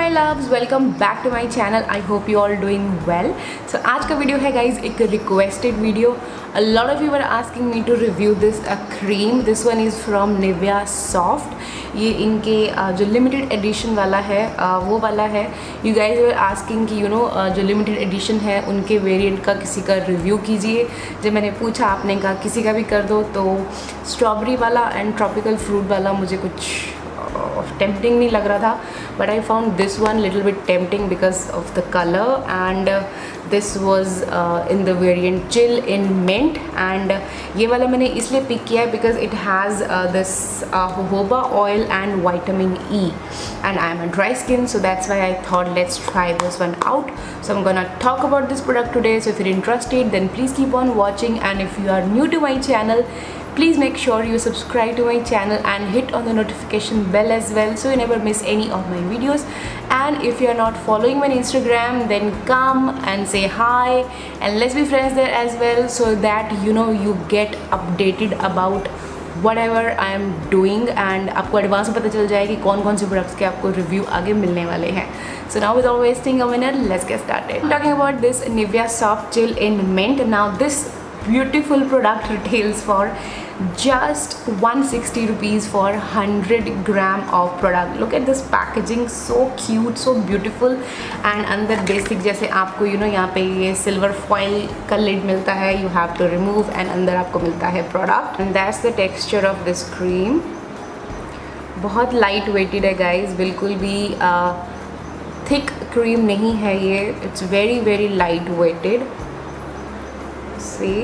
My loves, welcome back to my channel. I hope you all doing well. So आज का video है guys एक requested video. A lot of you are asking me to review this cream. This one is from Nivea soft. ये इनके जो limited edition वाला है वो वाला है। यू गाइज आर आस्किंग कि जो लिमिटेड एडिशन है उनके वेरिएंट का किसी का रिव्यू कीजिए। जब मैंने पूछा आपने कहा किसी का भी कर दो, तो स्ट्रॉबेरी वाला एंड ट्रॉपिकल फ्रूट वाला मुझे कुछ tempting नहीं लग रहा था, but I found this one little bit tempting because of the color, and this was in the variant chill in mint, and ये वाला मैंने इसलिए पिक किया है because it has this jojoba oil and vitamin E, and I am a dry skin, so that's why I thought let's try this one out. So I'm gonna talk about this product today. So if you're interested, then please keep on watching, and if you are new to my channel, please make sure you subscribe to my channel and hit on the notification bell as well, so you never miss any of my videos. And if you are not following my Instagram, then come and say hi and let's be friends there as well, so that you get updated about whatever I am doing, and आपको advance में पता चल जाए कि कौन कौन से products के आपको रिव्यू आगे मिलने वाले हैं. So now without wasting a minute, let's get started. Talking about this Nivea Soft Chill in Mint. Now this beautiful product retails for just 160 rupees for 100 gram of product. Look at this packaging, so cute, so beautiful. and अंदर basic जैसे आपको यहाँ पे ये silver foil का lid मिलता है, you have to remove, and अंदर आपको मिलता है product, and that's the texture of this cream. बहुत लाइट वेटेड है गाइज, बिल्कुल भी थिक क्रीम नहीं है ये. It's very very light weighted. See,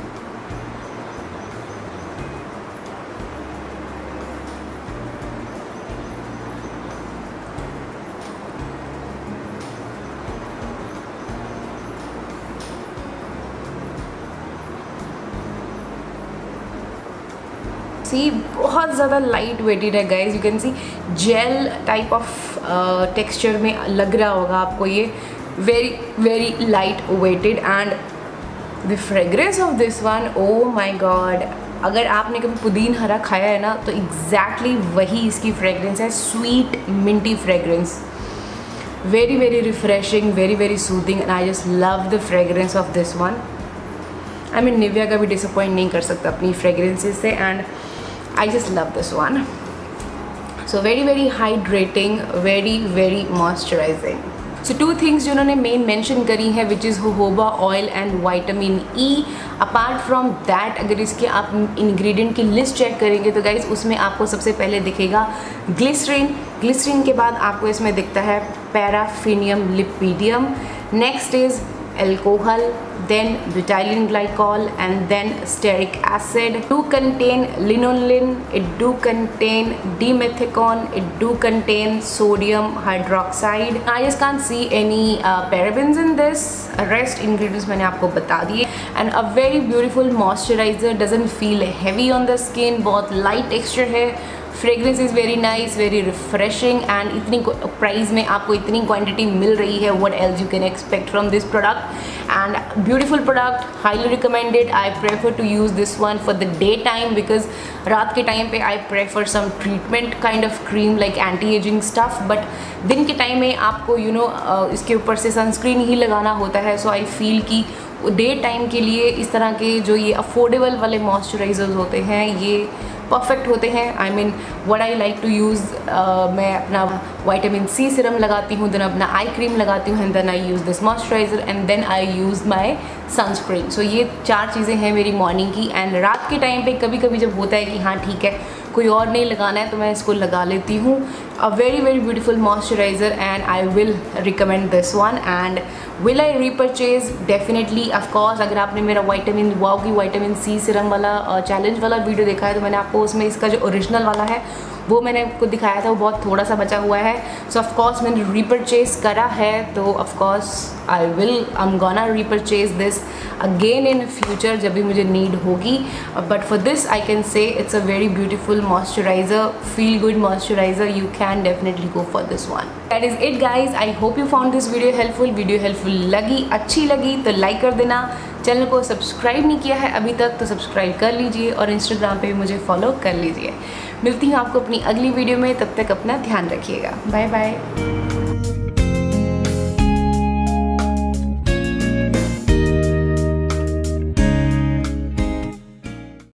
बहुत ज़्यादा लाइट वेटेड है guys. You can see gel type of texture में लग रहा होगा आपको ये. Very very light weighted, and the fragrance of this one, oh my God. अगर आपने कभी पुदीन हरा खाया है ना, तो एग्जैक्टली वही इसकी फ्रेग्रेंस है. Sweet minty fragrance, very very refreshing, very very soothing, and I just love the fragrance of this one. I mean Nivea का भी डिसअपॉइंट नहीं कर सकता अपनी फ्रेग्रेंसेस से, and I just love this one. So very very hydrating, very very moisturising. So two things जो उन्होंने main mention करी है, which is jojoba oil and vitamin E. Apart from that, अगर इसके आप इंग्रेडिएंट की लिस्ट चेक करेंगे तो गाइज उसमें आपको सबसे पहले दिखेगा ग्लिसरीन. ग्लिसरीन के बाद आपको इसमें दिखता है paraffinum liquidum. Next is alcohol, then butyl glycol, and then stearic acid. It do contain linolene, it do contain dimethicone, it do contain sodium hydroxide. I just can't see any parabens in this. Rest ingredients मैंने आपको बता दिए. And a very beautiful moisturizer, doesn't feel heavy on the skin, बहुत light texture है. Fragrance is very nice, very refreshing, and इतनी price में आपको इतनी क्वांटिटी मिल रही है. What else you can expect from this product. And beautiful product, highly recommended. I prefer to use this one for the day time, because रात के time पे I prefer some treatment kind of cream like anti ageing stuff, but दिन के time में आपको इसके ऊपर से सनस्क्रीन ही लगाना होता है. सो आई फील कि डे टाइम के लिए इस तरह के जो ये अफोर्डेबल वाले मॉइस्चराइजर्स होते हैं ये परफेक्ट होते हैं. I mean what I like to use, मैं अपना विटामिन सी सीरम लगाती हूँ, देन अपना आई क्रीम लगाती हूँ, and then I use this moisturiser, and then I use my sunscreen. So ये 4 चीज़ें हैं मेरी मॉर्निंग की. एंड रात के टाइम पे कभी कभी जब होता है कि हाँ ठीक है कोई और नहीं लगाना है, तो मैं इसको लगा लेती हूँ. A very very beautiful moisturiser, and I will recommend this one. And will I repurchase? Definitely, of course. अगर आपने मेरा विटामिन सी सीरम वाला चैलेंज वाला वीडियो देखा है, तो मैंने आपको उसमें इसका जो ओरिजिनल वाला है वो मैंने आपको दिखाया था, वो बहुत थोड़ा सा बचा हुआ है. सो ऑफकोर्स मैंने रीपरचेज करा है, तो of course I am gonna repurchase this again in future जब भी मुझे नीड होगी. But for this I can say it's a very beautiful moisturiser, feel good moisturiser. You can definitely go for this one. That is it guys. I hope you found this video helpful लगी, अच्छी लगी तो like कर देना. Channel को subscribe नहीं किया है अभी तक तो सब्सक्राइब कर लीजिए, और इंस्टाग्राम पे भी मुझे फॉलो कर लीजिए. मिलती हूँ आपको अपनी अगली वीडियो में, तब तक अपना ध्यान रखिएगा. Bye bye.